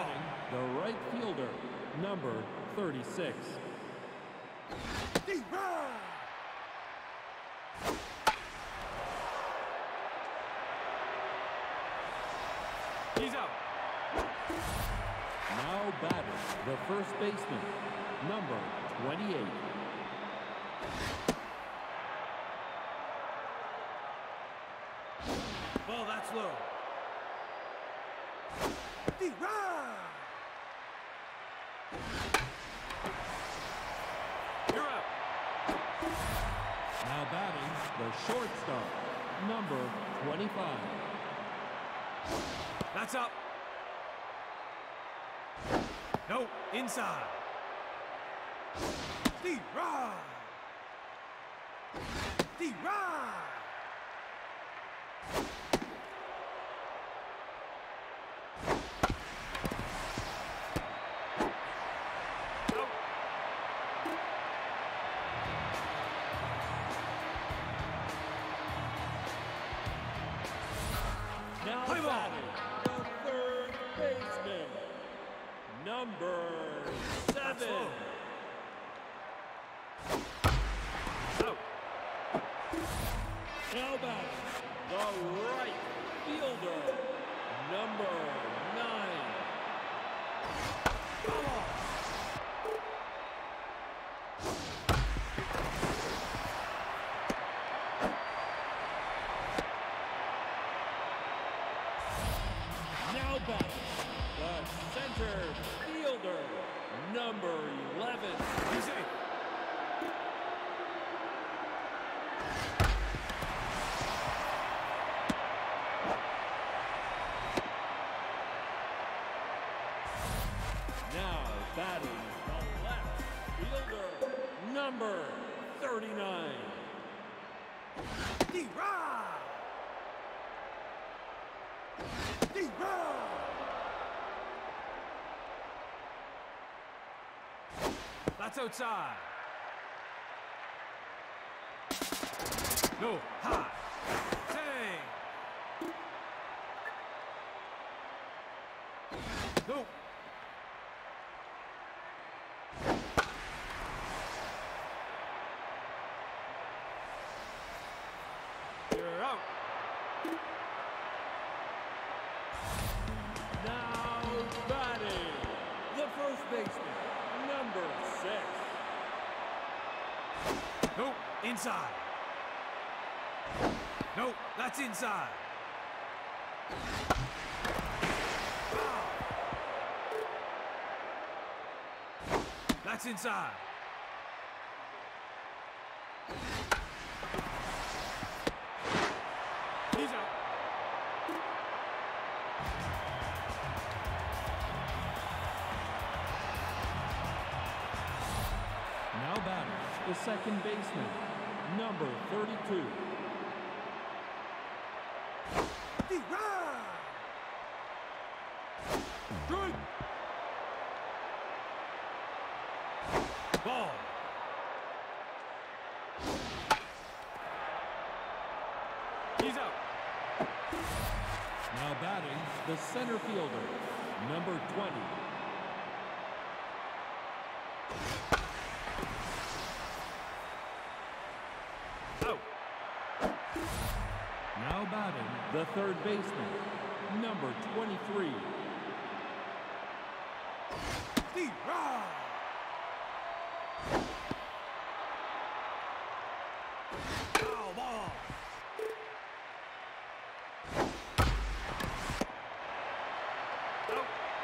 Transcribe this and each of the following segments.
batting, the right fielder, number 36. He's out. Now batting, the first baseman, number 28. Ball, that's low. You're out. Now batting, the shortstop, number 25. That's up. No, inside. Now batting, the third baseman, number 7. Out. Now batting, the right fielder, number 9. Now batting, the center fielder, number 11. He's in. Now batting, the left fielder, number 39. That's outside. No, high. Hey. No. You're out. Now batting, the first baseman, number 6. No, inside. No, that's inside. That's inside. He's out. Now batting, the second baseman, number 32. Good. Ball. He's out. Now batting, the center fielder, number 20. Out. Now batting, the third baseman, number 23. Foul ball. Out.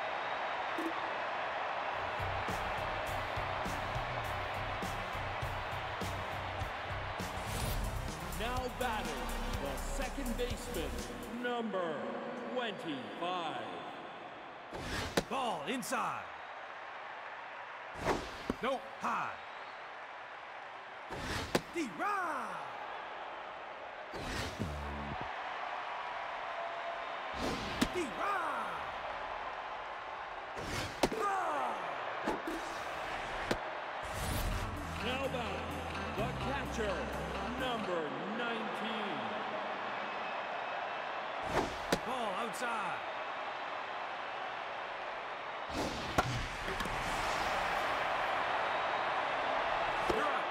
Now batting, the second baseman, number 25. Ball inside. No, high. Now batting, the catcher, number 19. Ball outside. You're out.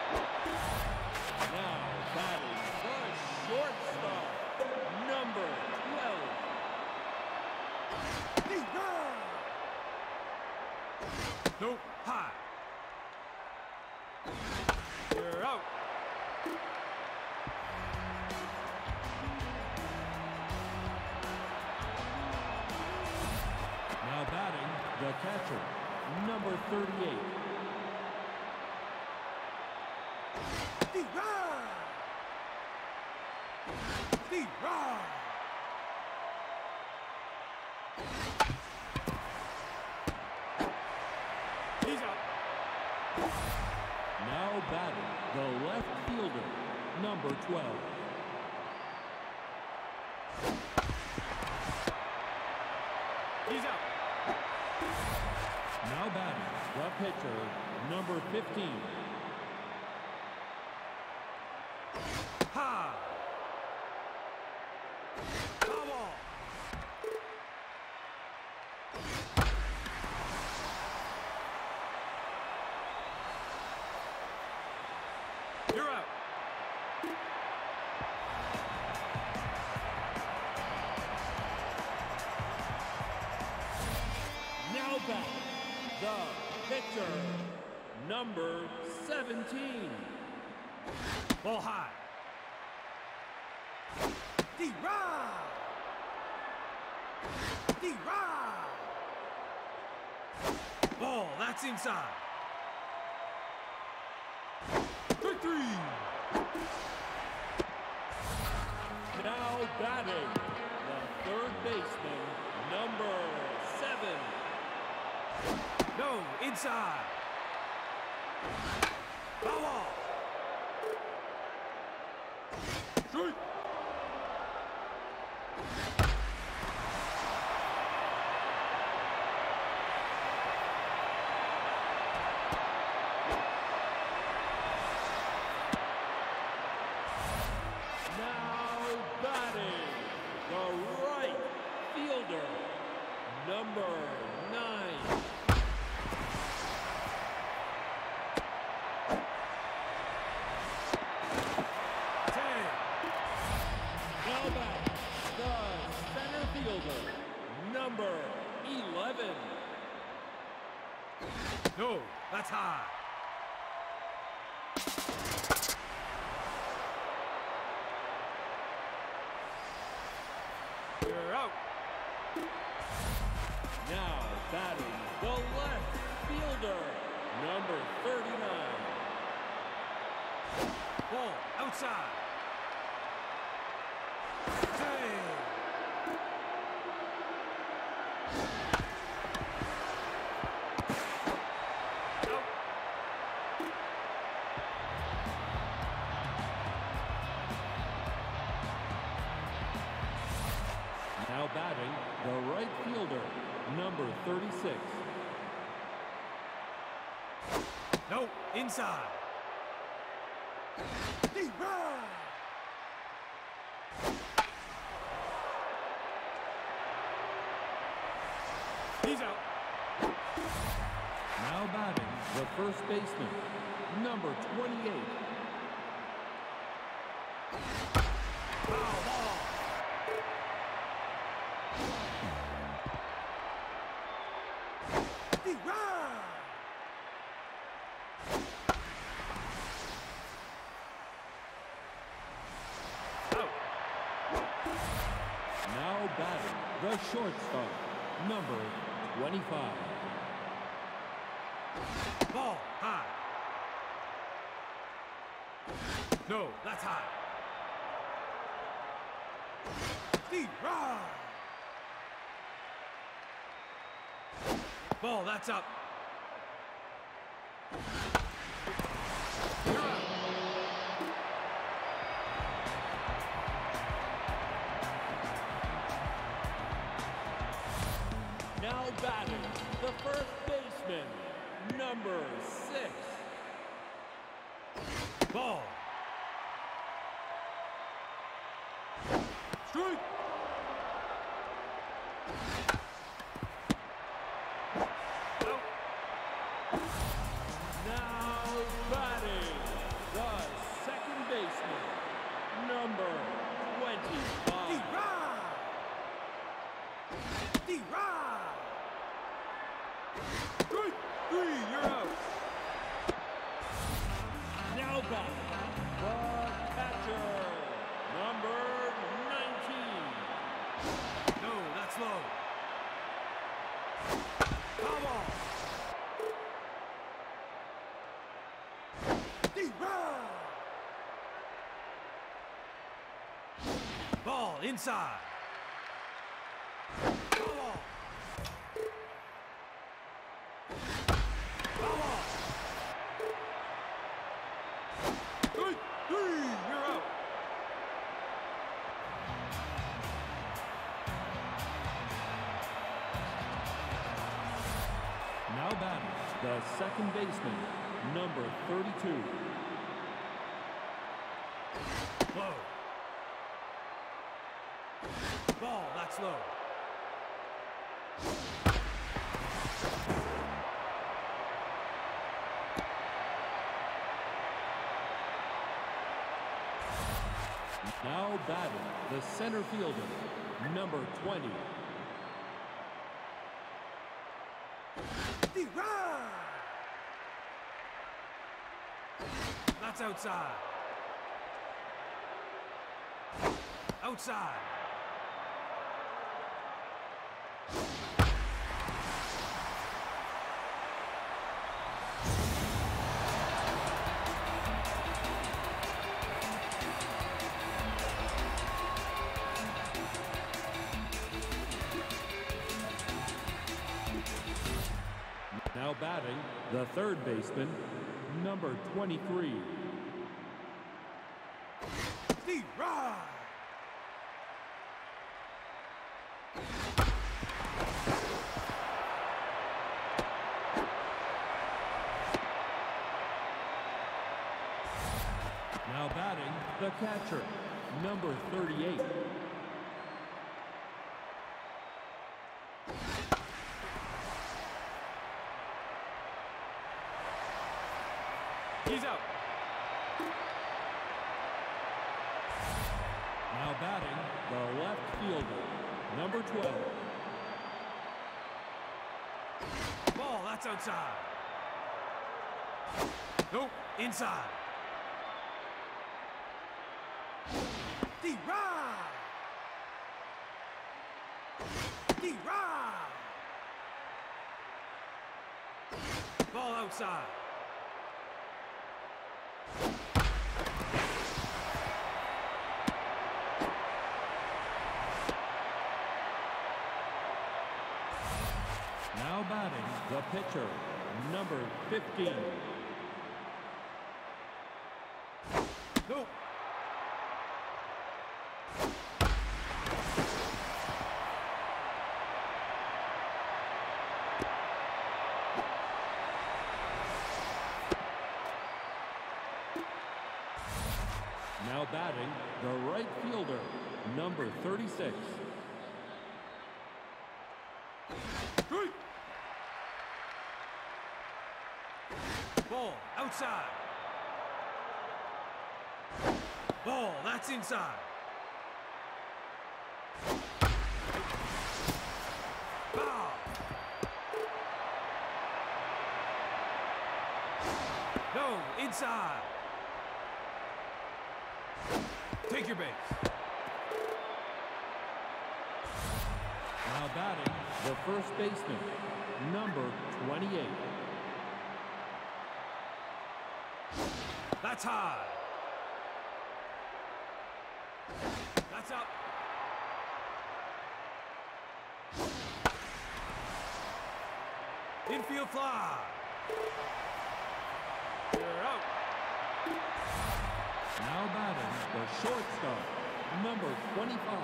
Now batting the shortstop, number 12. No, high. You're out. Now batting the catcher, number 38. He's out. Now batting the left fielder, number 12. He's out. Now batting the pitcher, number 15. High. Foul ball. You're out. Now batting the pitcher, number 17. Ball high. Ball, that's inside. Strike three. Now batting the third baseman, number 7. No, inside. Foul ball. Strike. Now batting the right fielder, number 9. Now back, the center fielder, number 11. No, that's high. You're out. Now batting the left fielder, number 39. Ball outside. Hey. Out. Now batting the right fielder, number 36. No, inside. He's out. Now batting the first baseman, number 28. Foul ball. Out. Now batting the shortstop, number 25. Ball high. No, that's high. Ball, that's up. You're out. Now batting the first baseman, number 6. Ball. Strike. Strike 3, you're out. Now back, the catcher, number 19. No, that's low. Foul ball. Ball inside. Foul ball. Foul ball. Strike 3, you're out. Now batting, the second baseman, number 32. Low. Ball, that's low. Now batting, the center fielder, number 20. That's outside. Outside. Now batting, the third baseman, number 23. Steve Rye. Now batting, the catcher, number 38. He's out. Now batting, the left fielder, number 12. Ball, that's outside. Nope, inside. D-Rye! D-Rye! Ball outside. Now batting, the pitcher, number 15. Nope. Now batting, the right fielder, number 36. Strike. Ball outside. Ball, that's inside. Foul. No, inside. Take your base. Now batting, the first baseman, number 28. That's high. That's up. Infield fly. You're out. Now batting, the shortstop, number 25.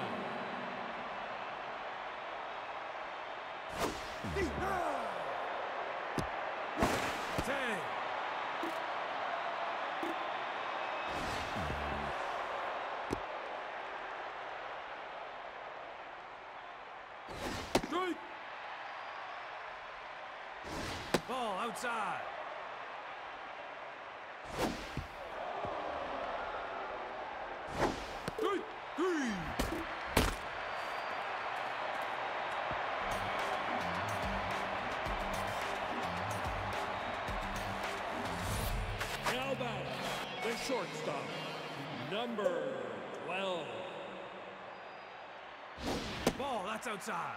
Take. Strike. Ball outside. Strike 3. shortstop, number 12. Ball, that's outside.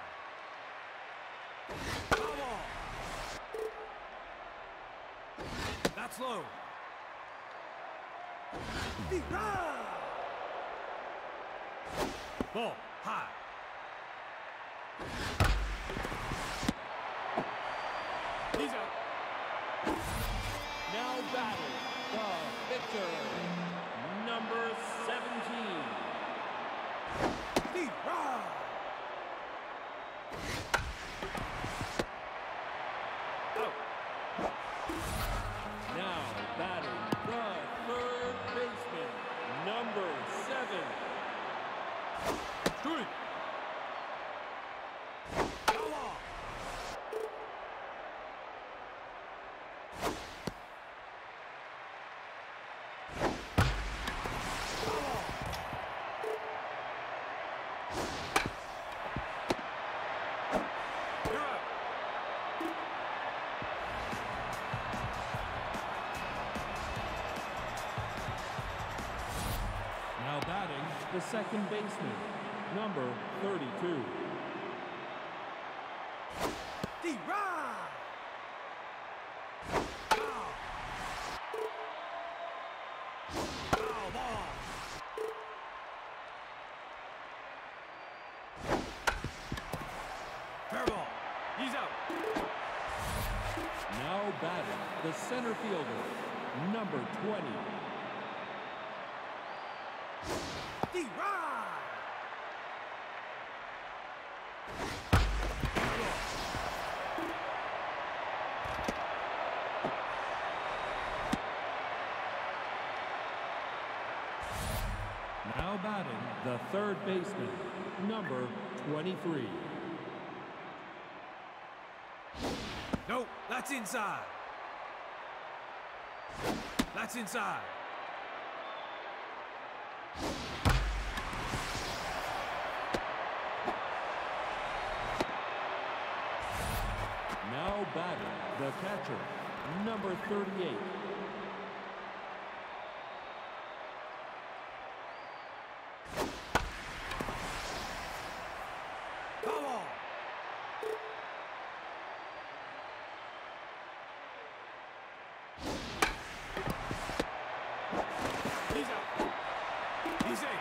Foul ball. That's low. Deep run. Ball, high. He's out. Now batting, the pitcher, number 17. Deep run. Out. Now batting, the third baseman, number 7. Strike. Foul ball. You're out. Now batting, the second baseman, number 32. Deep run. Foul. Foul ball. Fair ball. He's out. Now batting, the center fielder, number 20. Deep run. Now batting, the third baseman, number 23. No, that's inside. That's inside. Now batting, the catcher, number 38. Foul ball. He's out. He's safe.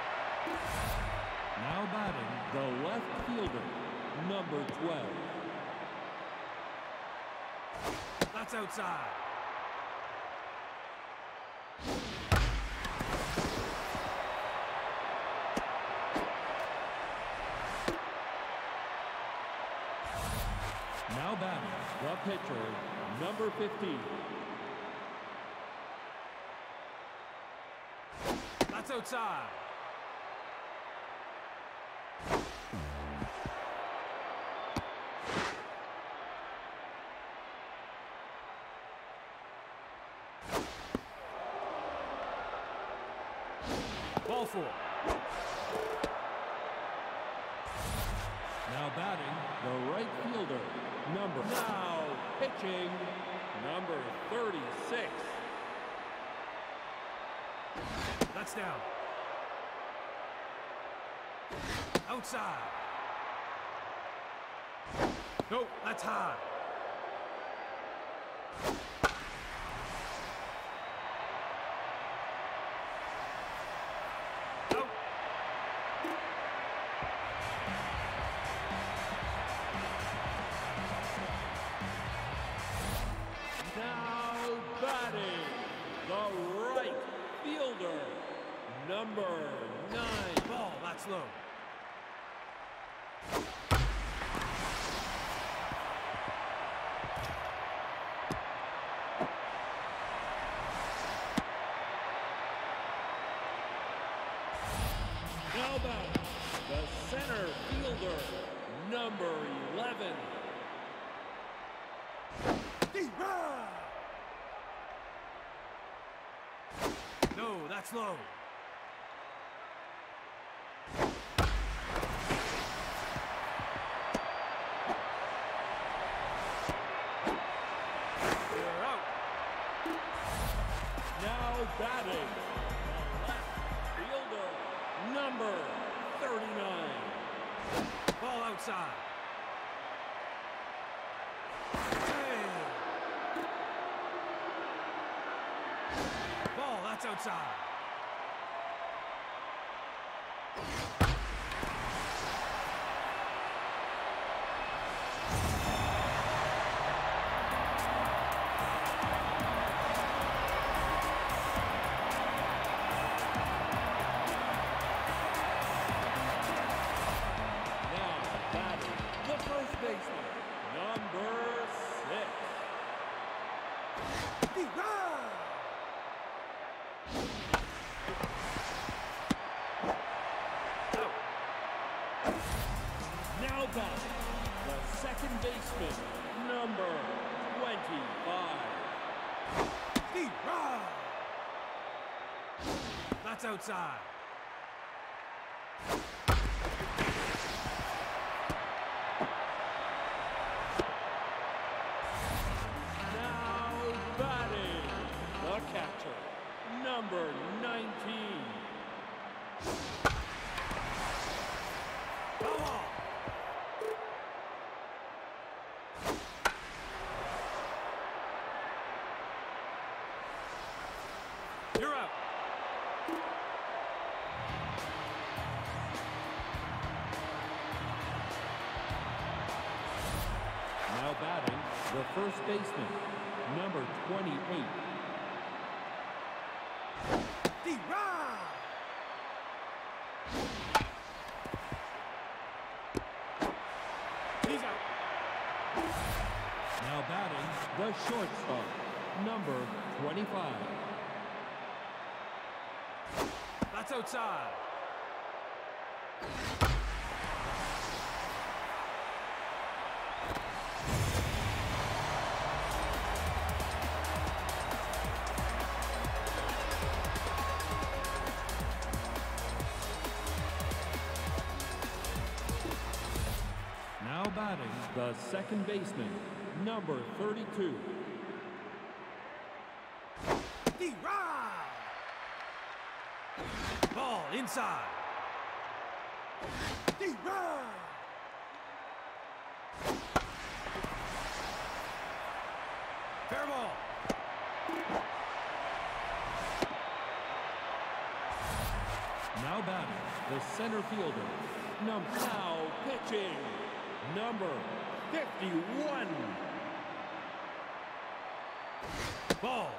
Now batting, the left fielder, number 12. That's outside. Now batting, the pitcher, number 15. That's outside. Ball four. Now batting, the right fielder, number. Now pitching, number 36. That's down. Outside. Nope, that's high. Out. Now batting, the right fielder, number 9. Ball, that's low. Now batting, the center fielder, number 11. Deep run. No, that's low. Now batting, the left fielder, number 39. Ball outside. Hey! Ball, that's outside. Now batting, the second baseman, number 25. That's outside. Now batting, the catcher, number 19. Come on. You're out. Now batting, the first baseman, number 28. He's out. Now batting, the shortstop, number 25. That's outside. Now batting, the second baseman, number 32. Ball inside. Fair ball. Now batting, the center fielder, now pitching, number 51. Ball.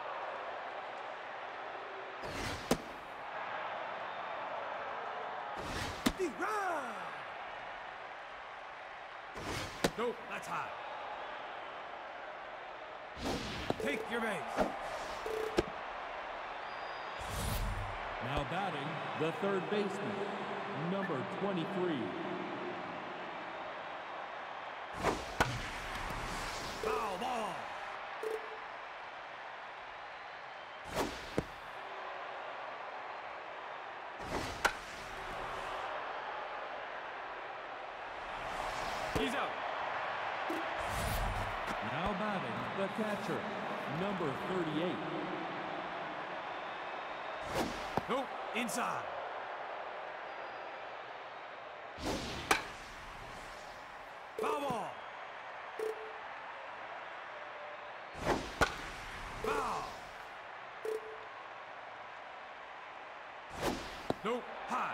Nope, that's high. Take your base. Now batting, the third baseman, number 23. Foul ball. He's out. Now batting, the catcher, number 38. Nope, inside. Foul ball. Foul. Nope, high.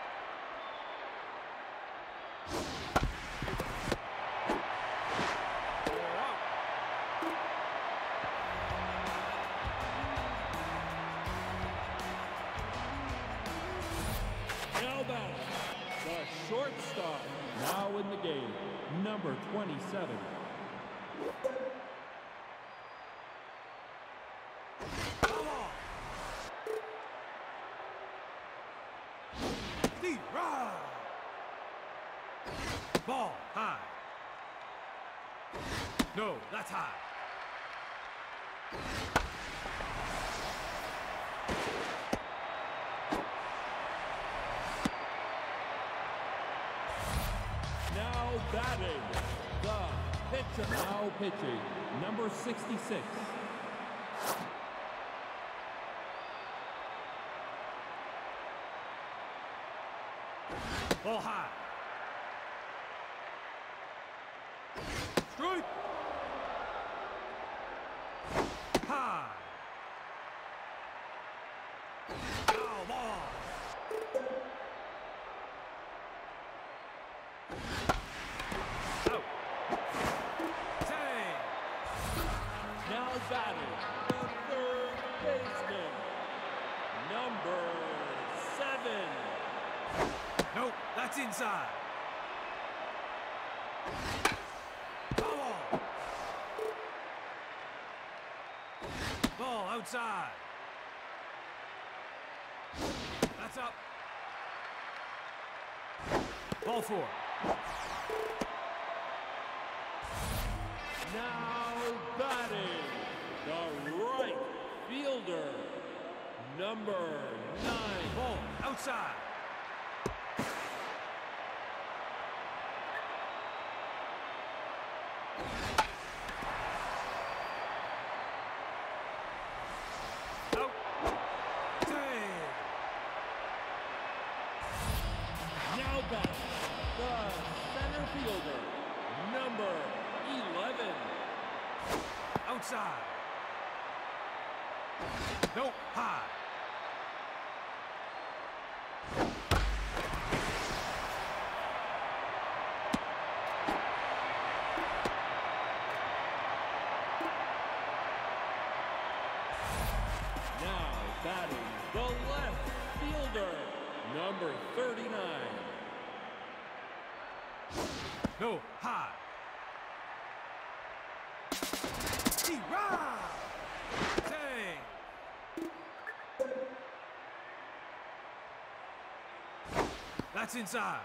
Now batting, the shortstop, now in the game, number 27. Foul ball. Deep run. Ball high. No, that's high. Now batting, the pitcher, now pitching, number 66. Ball high. Strike. High. Foul ball. Out. Save. Now batting, the third baseman, number 7. Nope, that's inside. Foul ball. Ball outside. That's up. Ball 4. Now batting, the right fielder, number 9. Ball outside. Out. Save. Now batting, the center fielder, number 11. Outside. Nope. High. Now batting, the left fielder, number 39. No. High. Right. Save. That's inside.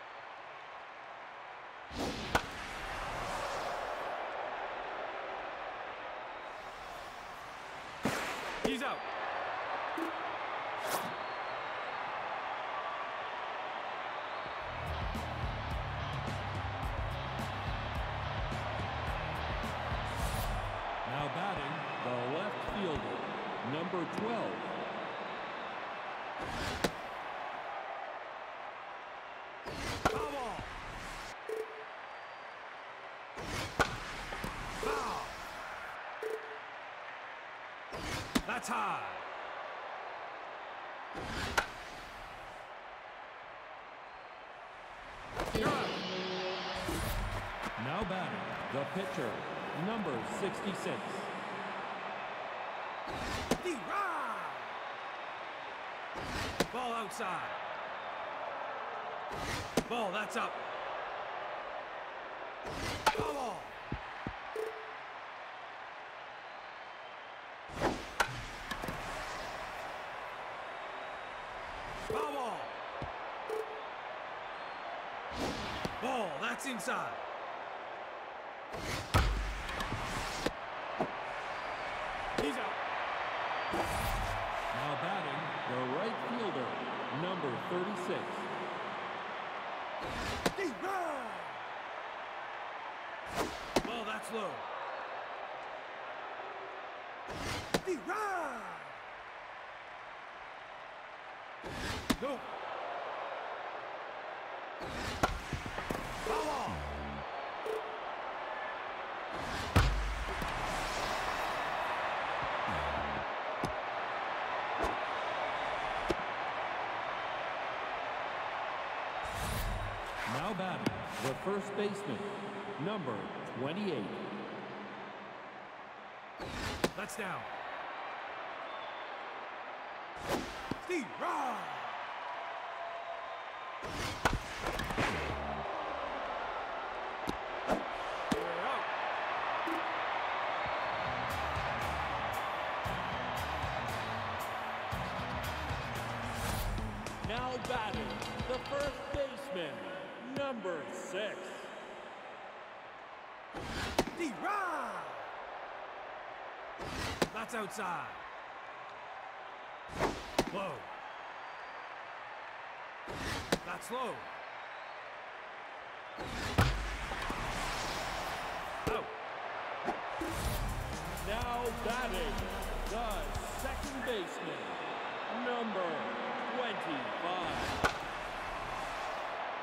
He's out. Now batting, the left fielder, number 12. Foul ball. Foul. That's high. You're out. Now batting, the pitcher, number 66. Ball outside. Ball, that's up. Foul ball. Foul ball. Ball, that's inside. He's out. Now batting, the right fielder, number 36. Ball, that's low. No. Foul ball. Now batting, the first baseman, number 28. That's down. Steve, run! We're out. Now batting, the first baseman, number 6. Steve, run! That's outside. Low. That's low. Out. Now batting, the second baseman, number 25.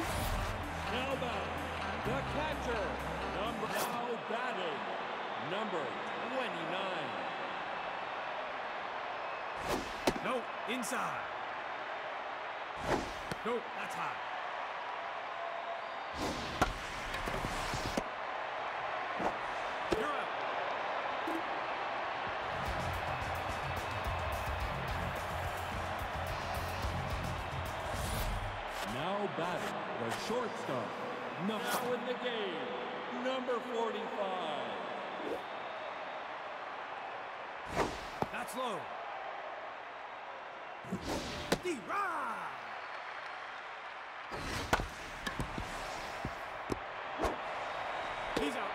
Now batting, the catcher. Now batting, number 29. No, inside. No, that's high. You're out. Now batting, the shortstop. Now in the game, number 45. That's low. D-Rod! He's out.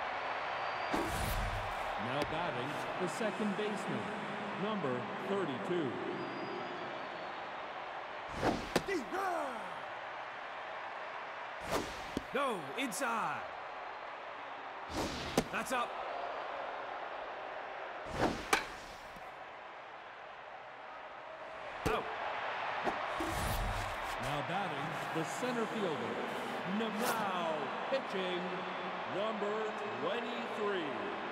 Now batting, the second baseman, number 32. D-Rod! No, inside. That's up. Out. Now batting, the center fielder. Now pitching, number 23.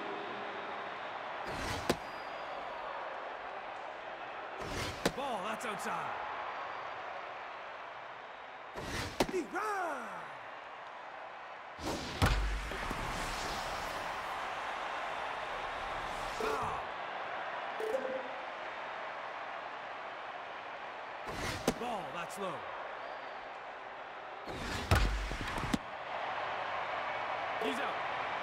Ball, that's outside. D-Rod! Foul. Ball, that's low. He's out.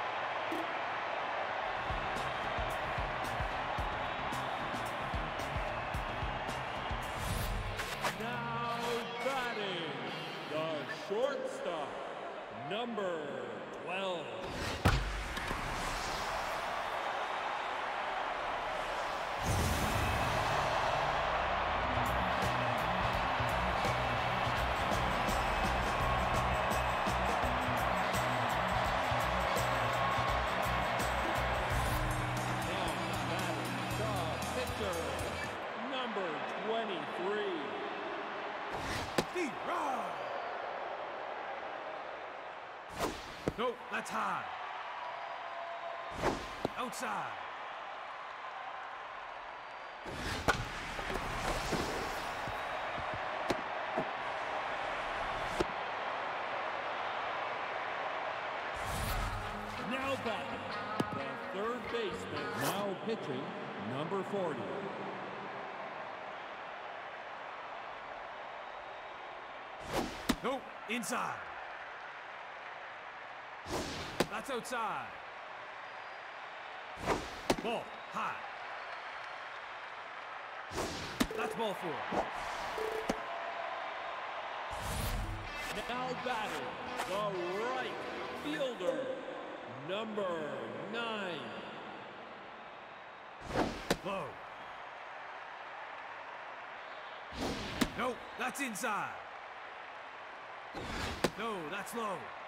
Now batting, the shortstop, number 12. Number 23. D-Rod! No, that's high. Outside. Now batting, the third baseman. Now pitching, number 40. Nope, inside. That's outside. Ball, high. That's ball 4. Now batting, the right fielder, number 9. Low. Nope, that's inside. No, that's low.